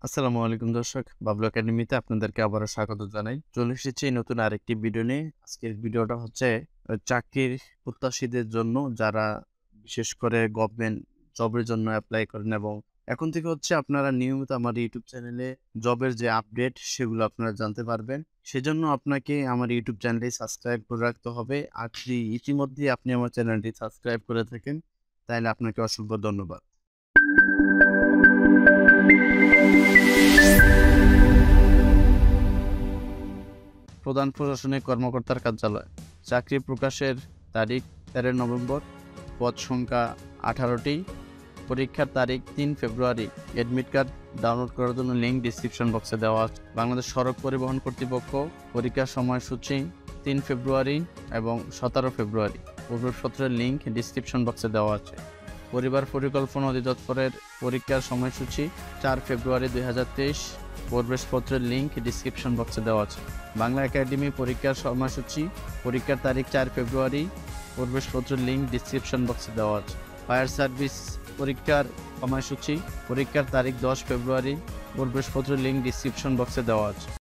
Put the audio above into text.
আসসালামু আলাইকুম দর্শক, বাবলু একাডেমিতে আপনাদেরকে আবারও স্বাগত জানাই। চলে এসেছি নতুন আরেকটি ভিডিও নিয়ে। আজকের ভিডিওটা হচ্ছে চাকরির প্রত্যাশীদের জন্য, যারা বিশেষ করে গভর্নমেন্ট জবের জন্য অ্যাপ্লাই করেন, এবং এখন থেকে হচ্ছে আপনারা নিয়মিত আমার ইউটিউব চ্যানেলে জবের যে আপডেট সেগুলো আপনারা জানতে পারবেন। সেজন্য আপনাকে আমার ইউটিউব চ্যানেলটি সাবস্ক্রাইব করে রাখতে হবে। আর যদি ইতিমধ্যে আপনি আমার চ্যানেলটি সাবস্ক্রাইব করে থাকেন তাহলে আপনাকে অসংখ্য ধন্যবাদ। প্রধান প্রশাসনিক কর্মকর্তার কার্যালয়। চাকরি প্রকাশের তারিখ 13 নভেম্বর, পদ সংখ্যা 18টি, পরীক্ষার তারিখ 3 ফেব্রুয়ারি। অ্যাডমিট কার্ড ডাউনলোড করার জন্য লিঙ্ক ডিসক্রিপশন বক্সে দেওয়া আছে। বাংলাদেশ সড়ক পরিবহন কর্তৃপক্ষ। পরীক্ষার সময়সূচি 3 ফেব্রুয়ারি এবং 17 ফেব্রুয়ারি। প্রবেশপত্রের লিঙ্ক ডিসক্রিপশন বক্সে দেওয়া আছে। পরিবার পরিকল্পনা অধিদপ্তরের পরীক্ষার সময়সূচি 4 ফেব্রুয়ারি 2023। প্রবেশপত্রের লিঙ্ক ডিসক্রিপশন বক্সে দেওয়া আছে। বাংলা একাডেমি পরীক্ষার সময়সূচি, পরীক্ষার তারিখ 4 ফেব্রুয়ারি। প্রবেশপত্রের লিঙ্ক ডিসক্রিপশন বক্সে দেওয়া আছে। ফায়ার সার্ভিস পরীক্ষার সময়সূচি, পরীক্ষার তারিখ 10 ফেব্রুয়ারি। প্রবেশপত্রের লিঙ্ক ডিসক্রিপশন বক্সে দেওয়া আছে।